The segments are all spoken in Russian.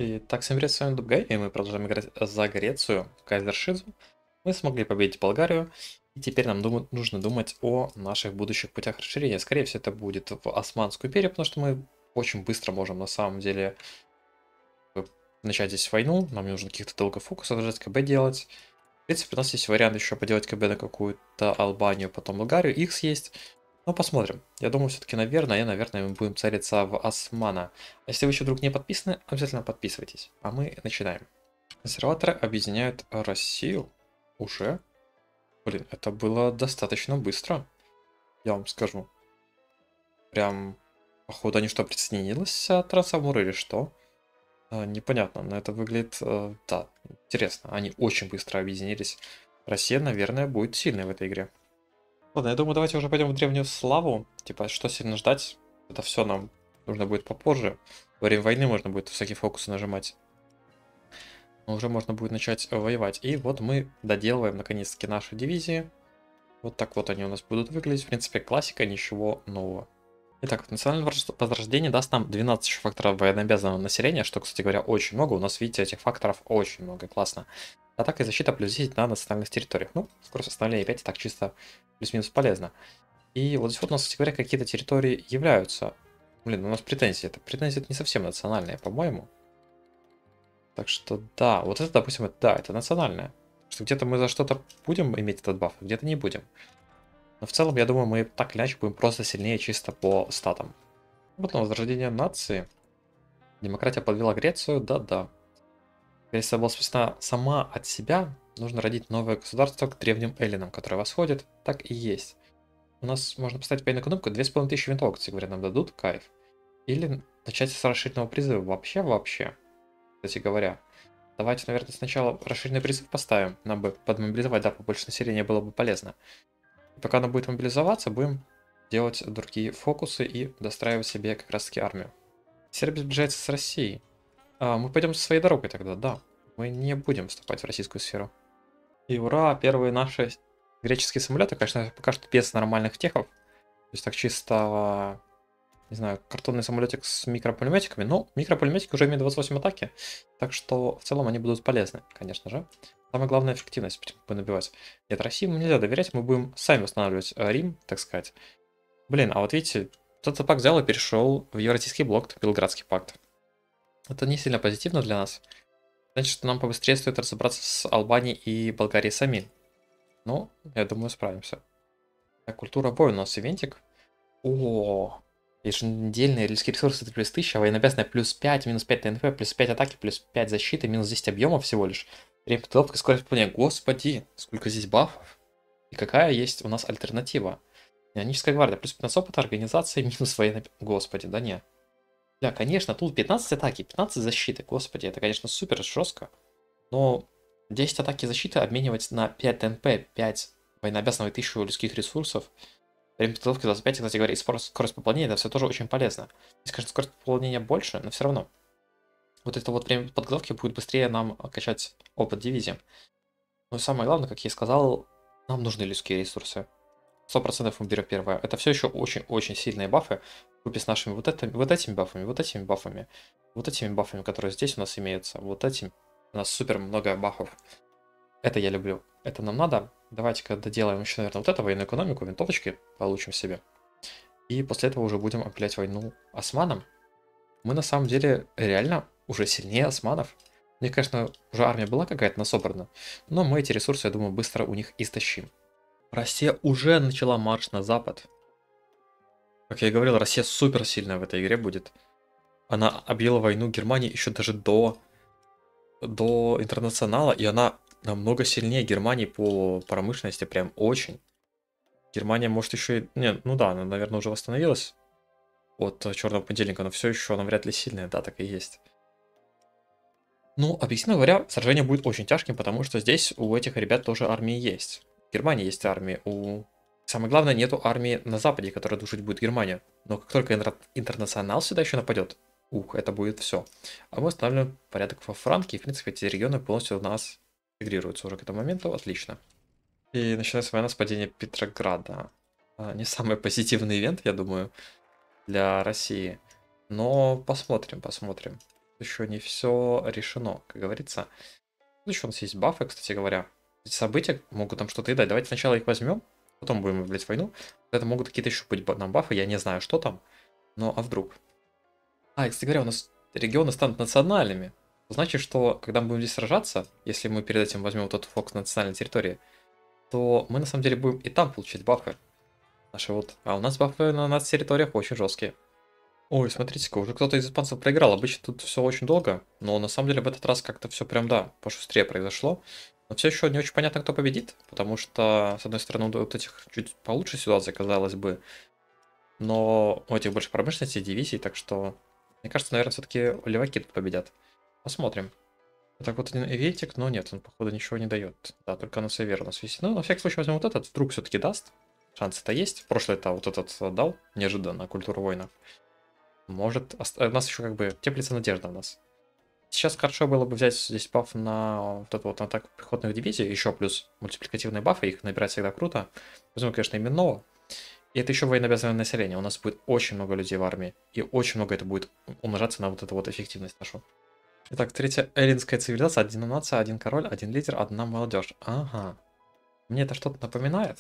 Итак, всем привет, с вами Дубгай, и мы продолжаем играть за Грецию в Кайзершизу. Мы смогли победить Болгарию, и теперь нам нужно думать о наших будущих путях расширения. Скорее всего, это будет в Османскую империю, потому что мы очень быстро можем на самом деле э, начать здесь войну. Нам не нужно каких-то долгих фокусов держать, КБ делать. В принципе, у нас есть вариант еще поделать КБ на какую-то Албанию, потом Болгарию. Их есть. Но посмотрим. Я думаю, все-таки, наверное, мы будем целиться в Османа. А если вы еще вдруг не подписаны, обязательно подписывайтесь. А мы начинаем. Консерваторы объединяют Россию уже. Блин, это было достаточно быстро, я вам скажу. Прям, походу, они что, присоединились от Трансамура или что? Непонятно, но это выглядит, да, интересно. Они очень быстро объединились. Россия, наверное, будет сильной в этой игре. Ладно, я думаю, давайте уже пойдем в Древнюю Славу. Типа, что сильно ждать? Это все нам нужно будет попозже. Во время войны можно будет всякие фокусы нажимать. Но уже можно будет начать воевать. И вот мы доделываем наконец-таки наши дивизии. Вот так вот они у нас будут выглядеть. В принципе, классика, ничего нового. Итак, национальное возрождение даст нам 12 факторов военнообязанного населения, что, кстати говоря, очень много. У нас, видите, этих факторов очень много, классно. Атака и защита плюс 10 на национальных территориях. Ну, скорость восстановления 5, так чисто плюс-минус полезно. И вот здесь вот у нас, кстати говоря, какие-то территории являются. Блин, у нас претензии. Это претензии не совсем национальные, по-моему. Так что да, вот это, допустим, это национальное. Что где-то мы за что-то будем иметь этот баф, а где-то не будем. Но в целом, я думаю, мы так или иначе будем просто сильнее чисто по статам. Вот на возрождение нации. Демократия подвела Грецию, да-да. Греция была спасена сама от себя. Нужно родить новое государство к древним эллинам, которое восходит. Так и есть. У нас можно поставить военную экономику, 2500 винтовок, кстати говоря, нам дадут, кайф. Или начать с расширенного призыва. Вообще. Кстати говоря. Давайте, наверное, сначала расширенный призыв поставим. Нам бы подмобилизовать, да, побольше населения было бы полезно. И пока оно будет мобилизоваться, будем делать другие фокусы и достраивать себе как раз таки армию. Сербия сближается с Россией. Мы пойдем со своей дорогой тогда, да. Мы не будем вступать в российскую сферу. И ура, первые наши греческие самолеты, конечно, пока что без нормальных техов. То есть так чисто, не знаю, картонный самолетик с микропулеметиками. Но микропулеметики уже имеют 28 атаки, так что в целом они будут полезны, конечно же. Самое главное эффективность набивать. Нет, России мы нельзя доверять, мы будем сами восстанавливать Рим, так сказать. Блин, а вот видите, этот пакт взял и перешел в Евразийский блок, Белградский пакт. Это не сильно позитивно для нас. Значит, что нам побыстрее стоит разобраться с Албанией и Болгарией сами. Ну, я думаю, справимся. Так, культура боя у нас ивентик. О, еженедельные людские ресурсы это плюс 1000, а военнообязанная плюс 5, минус 5 ТНП, плюс 5 атаки, плюс 5 защиты, минус 10 объема всего лишь. Время подготовки, скорость выполнения. Господи, сколько здесь бафов. И какая есть у нас альтернатива? Ионическая гвардия, плюс 15 опыта, организации, минус военной... Господи, да не. Да, конечно, тут 15 атаки, 15 защиты. Господи, это, конечно, супер жестко. Но 10 атаки защиты обменивать на 5 ТНП, 5 военнообязанного и 1000 людских ресурсов. Время подготовки 25, кстати говоря, и скорость пополнения, это все тоже очень полезно. Здесь, конечно, скорость пополнения больше, но все равно. Вот это вот время подготовки будет быстрее нам качать опыт дивизии. Ну и самое главное, как я и сказал, нам нужны людские ресурсы. 100% мы берем первое. Это все еще очень-очень сильные бафы. Купе с нашими вот этими бафами, вот этими бафами, вот этими бафами, которые здесь у нас имеются, вот этим. У нас супер много бафов. Это я люблю. Это нам надо. Давайте-ка доделаем еще, наверное, вот эту военную экономику, винтовочки получим себе. И после этого уже будем объявлять войну османам. Мы на самом деле реально уже сильнее османов. У них, конечно, уже армия была какая-то насобрана, но мы эти ресурсы, я думаю, быстро у них истощим. Россия уже начала марш на запад. Как я и говорил, Россия супер сильная в этой игре будет. Она объявила войну Германии еще даже до интернационала, и она намного сильнее Германии по промышленности, прям очень. Германия может еще и... Не, ну да, она, наверное, уже восстановилась от Черного понедельника, но все еще она вряд ли сильная, да, так и есть. Ну, объективно говоря, сражение будет очень тяжким, потому что здесь у этих ребят тоже армии есть. В Германии есть армии, Самое главное, нету армии на Западе, которая душить будет Германию. Но как только интернационал сюда еще нападет, это будет все. А мы устанавливаем порядок во Франке, и, в принципе, эти регионы полностью у нас интегрируются уже к этому моменту, отлично. И начинается война с падения Петрограда. Не самый позитивный ивент, я думаю, для России. Но посмотрим. еще не все решено, как говорится. Тут еще у нас есть бафы, кстати говоря. Эти события могут там что-то и дать. Давайте сначала их возьмем, потом будем объявлять войну. Это могут какие-то еще быть нам бафы, я не знаю, что там. Но а вдруг? И, кстати говоря, у нас регионы станут национальными. Значит, что когда мы будем здесь сражаться, если мы перед этим возьмем вот этот фокус на национальной территории, то мы на самом деле будем и там получать бафы. Наши вот. А у нас бафы на нас территориях очень жесткие. Ой, смотрите-ка, уже кто-то из испанцев проиграл. Обычно тут все очень долго, но на самом деле в этот раз как-то все прям, да, пошустрее произошло. Но все еще не очень понятно, кто победит, потому что, с одной стороны, вот этих чуть получше ситуация, казалось бы, но у этих больше промышленности, дивизий, так что, мне кажется, наверное, все-таки леваки тут победят. Посмотрим. Так вот один ивентик, но нет, он, походу, ничего не дает. Да, только на север у нас висит. Ну, на всякий случай возьмем вот этот, вдруг все-таки даст. Шанс-то есть. В прошлое это вот этот дал, неожиданно, культуру воинов. Может, у нас еще как бы теплится надежда у нас. Сейчас хорошо было бы взять здесь баф на вот эту вот атаку пехотных дивизий, еще плюс мультипликативные бафы, их набирать всегда круто. Возьмем, конечно, именного. И это еще военнообязанное население. У нас будет очень много людей в армии. И очень много это будет умножаться на вот эту вот эффективность нашу. Итак, третья эллинская цивилизация. Одна нация, один король, один лидер, одна молодежь. Ага. Мне это что-то напоминает.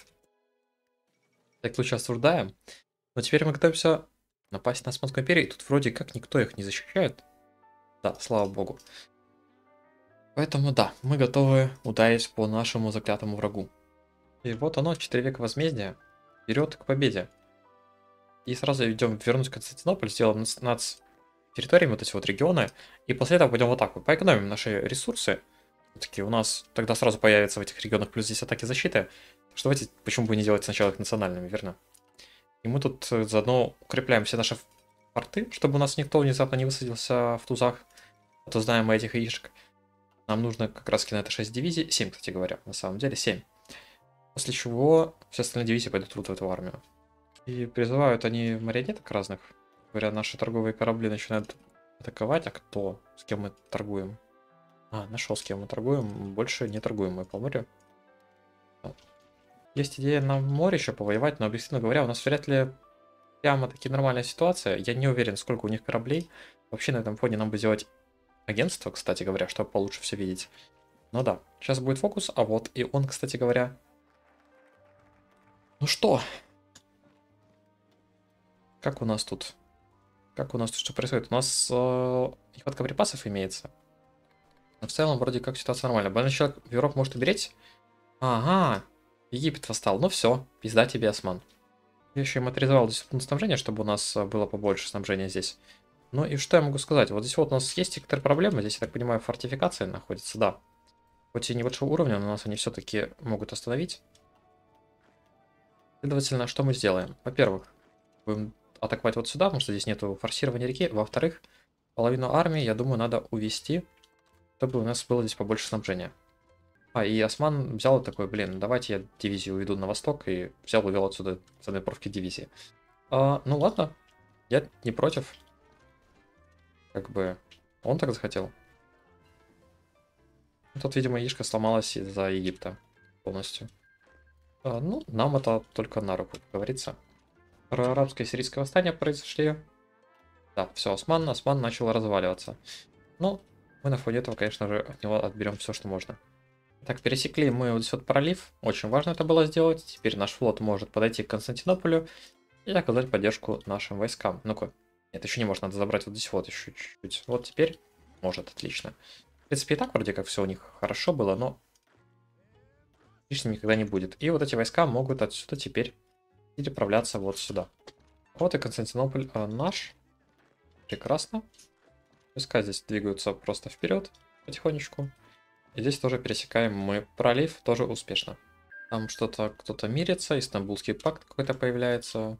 Так лучше осуждаем. Но теперь мы готовимся напасть на Османскую империю. И тут вроде как никто их не защищает. Да, слава богу. Поэтому да, мы готовы ударить по нашему заклятому врагу. И вот оно, 4 века возмездия. Вперед к победе. И сразу идем вернуть Константинополь, сделаем нац территориями вот эти вот регионы. И после этого пойдем в атаку. Поэкономим наши ресурсы. Все-таки у нас тогда сразу появится в этих регионах плюс здесь атаки защиты. Что давайте, почему бы не делать сначала их национальными, верно? И мы тут заодно укрепляем все наши порты, чтобы у нас никто внезапно не высадился в тузах. А то знаем мы этих яишек. Нам нужно как раз на это 6 дивизий. 7, кстати говоря, на самом деле 7. После чего все остальные дивизии пойдут в эту армию. И призывают они марионеток разных. Говорят, наши торговые корабли начинают атаковать. А кто? С кем мы торгуем? А, нашел, с кем мы торгуем. Больше не торгуем мы по морю. Есть идея на море еще повоевать, но, объективно говоря, у нас вряд ли прямо таки нормальная ситуация. Я не уверен, сколько у них кораблей. Вообще на этом фоне нам бы сделать агентство, кстати говоря, чтобы получше все видеть. Ну да, сейчас будет фокус, а вот и он, кстати говоря. Ну что? Как у нас тут? Как у нас тут что происходит? У нас нехватка припасов имеется. Но в целом вроде как ситуация нормальная. Больной человек в Европу может умереть. Ага, Египет восстал. Ну все, пизда тебе, Осман. Я еще им отрезал дисциплину снабжения, чтобы у нас было побольше снабжения здесь. Ну и что я могу сказать? Вот здесь вот у нас есть некоторые проблемы. Здесь, я так понимаю, фортификация находится, да. Хоть и небольшого уровня, но нас они все-таки могут остановить. Следовательно, что мы сделаем? Во-первых, будем атаковать вот сюда, потому что здесь нету форсирования реки. Во-вторых, половину армии, я думаю, надо увести, чтобы у нас было здесь побольше снабжения. И Осман взял такой, блин, давайте я дивизию уведу на восток, и взял, увел отсюда с одной профки дивизии. Ну ладно, я не против. Как бы он так захотел. Тут, видимо, яишка сломалась из-за Египта полностью. Ну, нам это только на руку, как говорится. Арабское и сирийское восстание произошли. Да, все, Осман начал разваливаться. Ну, мы на фоне этого, конечно же, от него отберем все, что можно. Так, пересекли мы вот здесь вот пролив. Очень важно это было сделать. Теперь наш флот может подойти к Константинополю и оказать поддержку нашим войскам. Ну-ка. Нет, еще не может, надо забрать вот здесь вот еще чуть-чуть. Вот теперь может, отлично. В принципе, и так вроде как все у них хорошо было, но лишним никогда не будет. И вот эти войска могут отсюда теперь переправляться вот сюда. Вот и Константинополь наш. Прекрасно. Войска здесь двигаются просто вперед потихонечку. И здесь тоже пересекаем мы пролив, тоже успешно. Там что-то кто-то мирится, Истанбульский пакт какой-то появляется.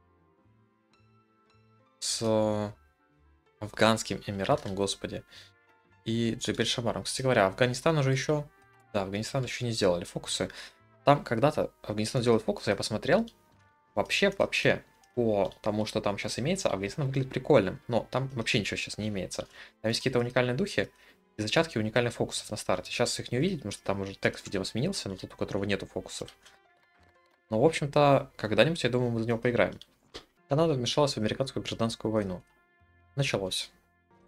С Афганским Эмиратом, господи. И Джебель-Шамаром. Кстати говоря, Афганистан уже еще... Да, Афганистан еще не сделали фокусы. Там когда-то Афганистан делает фокусы, я посмотрел. Вообще, по тому, что там сейчас имеется, Афганистан выглядит прикольным. Но там вообще ничего сейчас не имеется. Там есть какие-то уникальные духи и зачатки уникальных фокусов на старте. Сейчас их не увидеть, потому что там уже текст, видимо, сменился, но тут у которого нету фокусов. Но, в общем-то, когда-нибудь, я думаю, мы за него поиграем. Канада вмешалась в американскую гражданскую войну. Началось.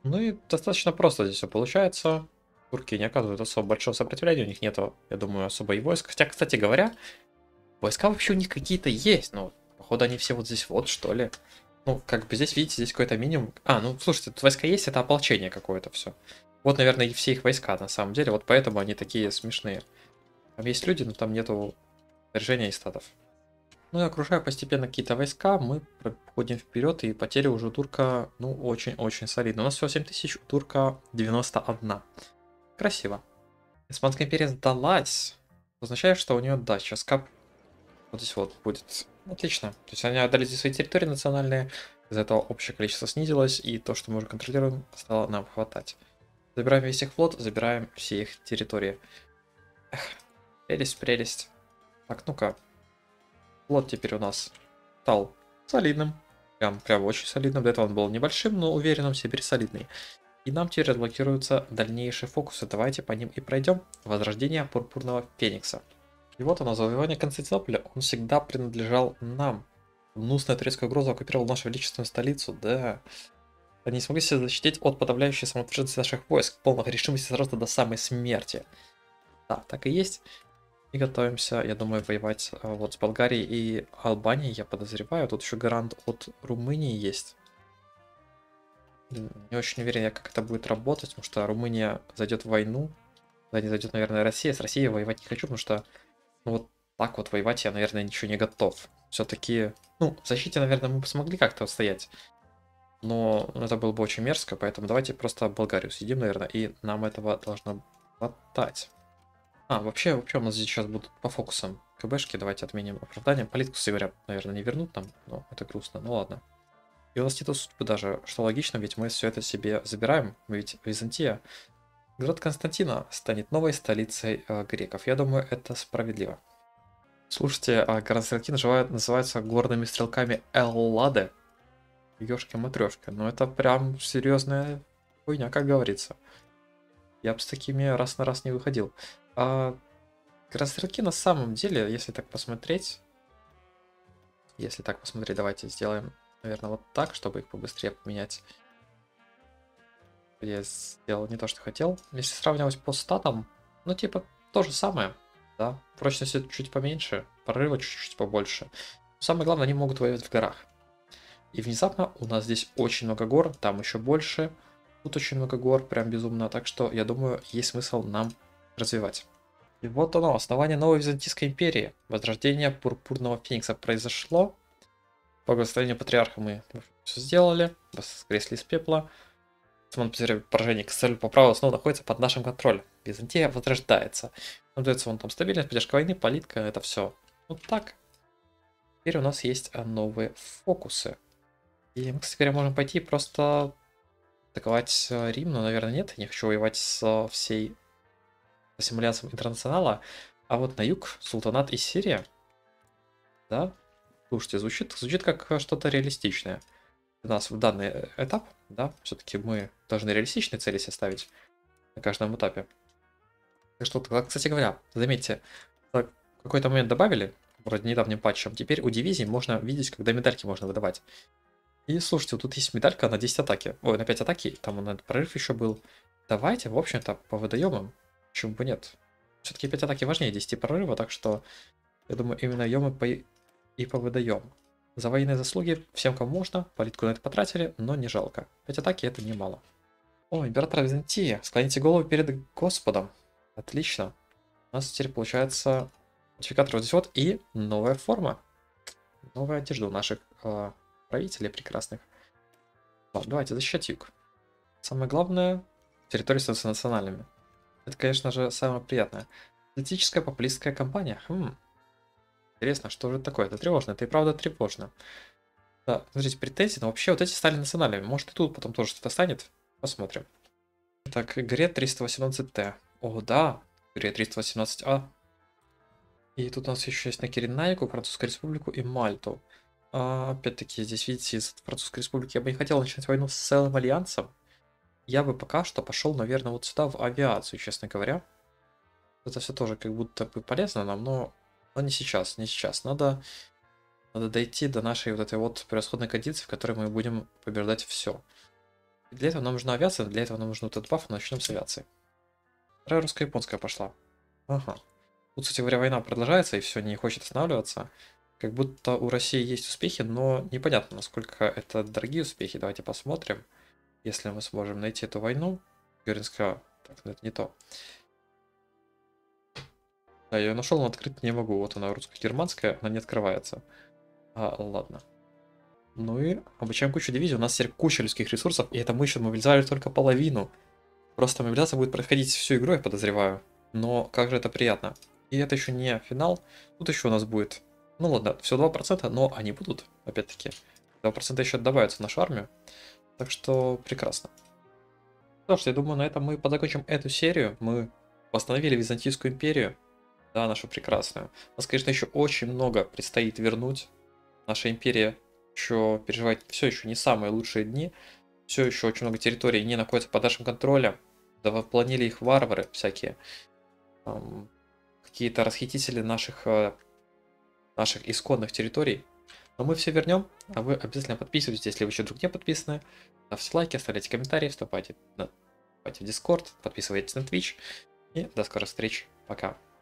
Ну и достаточно просто здесь все получается. Турки не оказывают особо большого сопротивления, у них нету, я думаю, особо и войск. Хотя, кстати говоря, войска вообще у них какие-то есть, но походу они все вот здесь вот, что ли. Ну, как бы здесь, видите, здесь какой-то минимум. А, ну, слушайте, тут войска есть, это ополчение какое-то все. Вот, наверное, и все их войска, на самом деле, вот поэтому они такие смешные. Там есть люди, но там нету снаряжения и статов. Ну и окружая постепенно какие-то войска, мы проходим вперед, и потери уже у турка, ну, очень-очень солидно. У нас всего 7000, у турка 91. Красиво. Османская империя сдалась. Означает, что у нее, да, сейчас кап вот здесь вот будет. Отлично. То есть они отдали здесь свои территории национальные, из-за этого общее количество снизилось, и то, что мы уже контролируем, стало нам хватать. Забираем весь их флот, забираем все их территории. Эх, прелесть, прелесть. Так, ну-ка. Флот теперь у нас стал солидным. Прям очень солидным. До этого он был небольшим, но уверенным, теперь солидный. И нам теперь разблокируются дальнейшие фокусы. Давайте по ним и пройдем. Возрождение Пурпурного Феникса. И вот оно, завоевание Константинополя. Он всегда принадлежал нам. Гнусная турецкая угроза оккупировала нашу величественную столицу. Да. Они не смогли себя защитить от подавляющей самоотверженности наших войск, полных решимости сразу до самой смерти. Да, так и есть. И готовимся, я думаю, воевать вот с Болгарией и Албанией, я подозреваю. Тут еще гарант от Румынии есть. Не очень уверен я, как это будет работать, потому что Румыния зайдет в войну. Да, не зайдет, наверное, Россия. С Россией воевать не хочу, потому что ну, вот так вот воевать я, наверное, ничего не готов. Все-таки, ну, в защите, наверное, мы бы смогли как-то устоять. Но это было бы очень мерзко, поэтому давайте просто Болгарию съедим, наверное, и нам этого должно хватать. А, вообще у нас здесь сейчас будут по фокусам КБшки, давайте отменим оправдание. Политику, кстати говоря, наверное, не вернут нам, но это грустно, ну ладно. И у нас нету судьбы даже, что логично, ведь мы все это себе забираем, мы ведь Византия. Город Константина станет новой столицей греков. Я думаю, это справедливо. Слушайте, город-стрелки называются горными стрелками Эллады. Ёшки-матрёшки. Ну это прям серьезная хуйня, как говорится. Я бы с такими раз на раз не выходил. А город-стрелки на самом деле, если так посмотреть, давайте сделаем, наверное, вот так, чтобы их побыстрее поменять. Я сделал не то, что хотел. Если сравнивать по статам, ну, типа, то же самое, да. Прочность чуть поменьше, прорыва чуть-чуть побольше. Но самое главное, они могут воевать в горах. И внезапно у нас здесь очень много гор, там еще больше. Тут очень много гор, прям безумно. Так что, я думаю, есть смысл нам развивать. И вот оно, основание новой Византийской империи. Возрождение Пурпурного Феникса произошло. По благословению патриарха мы все сделали, воскресли из пепла. Самон поражение к целью по праву снова находится под нашим контролем. Византия возрождается. Нам дается вон там стабильность, поддержка войны, политика, это все. Вот так. Теперь у нас есть новые фокусы. И мы, кстати говоря, можем пойти просто атаковать Рим, но, наверное, нет. Я не хочу воевать с всей симуляцией интернационала. А вот на юг Султанат и Сирия. Да? Слушайте, звучит как что-то реалистичное. У нас в данный этап, да, все-таки мы должны реалистичные цели себе ставить на каждом этапе. Так что, кстати говоря, заметьте, в какой-то момент добавили, вроде недавним патчем, теперь у дивизий можно видеть, когда медальки можно выдавать. И слушайте, вот тут есть медалька на 10 атаки, ой, на 5 атаки, там на прорыв еще был. Давайте, в общем-то, повыдаем им, почему бы нет. Все-таки 5 атаки важнее 10 прорыва, так что, я думаю, именно ее мы и повыдаем. За военные заслуги всем, кому можно, политику на это потратили, но не жалко. 5 атаки это немало. О, император Византии, склоните голову перед Господом. Отлично. У нас теперь получается модификатор вот здесь вот и новая форма. Новая одежда у наших правителей прекрасных. Ладно, давайте защищать юг. Самое главное, территории становятся национальными. Это, конечно же, самое приятное. Политическая популистская кампания. Интересно, что же это такое? Это тревожно, это и правда тревожно. Да, смотрите, претензии, но вообще вот эти стали национальными. Может и тут потом тоже что-то станет. Посмотрим. Так, Грет 318Т. О, да, Грет 318А. И тут у нас еще есть на Киренайку, Французскую республику и Мальту. Опять-таки, здесь, видите, из Французской республики я бы не хотел начинать войну с целым альянсом. Я бы пока что пошел, наверное, вот сюда, в авиацию, честно говоря. Это все тоже как будто бы полезно нам, но не сейчас, не сейчас. Надо дойти до нашей вот этой вот превосходной кондиции, в которой мы будем побеждать все. Для этого нам нужна авиация, для этого нам нужен этот баф, но начнем с авиации. Вторая русско-японская пошла. Ага. Тут, кстати говоря, война продолжается и все не хочет останавливаться. Как будто у России есть успехи, но непонятно, насколько это дорогие успехи. Давайте посмотрим. Если мы сможем найти эту войну. Геринская... Так, ну это не то. Да, я ее нашел, но открыть не могу. Вот она русско-германская, она не открывается. Ладно. Ну и обучаем кучу дивизий. У нас теперь куча людских ресурсов, и это мы еще мобилизовали только половину. Просто мобилизация будет проходить всю игру, я подозреваю. Но как же это приятно. И это еще не финал. Тут еще у нас будет... Ну ладно, все 2%, но они будут, опять-таки. 2% еще добавятся в нашу армию. Так что прекрасно. Что ж, я думаю, на этом мы подзакончим эту серию. Мы восстановили Византийскую империю. Да, нашу прекрасную. У нас, конечно, еще очень много предстоит вернуть. Наша империя еще переживает все еще не самые лучшие дни. Все еще очень много территорий не находится под нашим контролем. Да воплонили их варвары всякие. Какие-то расхитители наших исконных территорий. Но мы все вернем, а вы обязательно подписывайтесь, если вы еще вдруг не подписаны. Ставьте лайки, оставляйте комментарии, вступайте в Discord, подписывайтесь на Twitch. И до скорых встреч. Пока.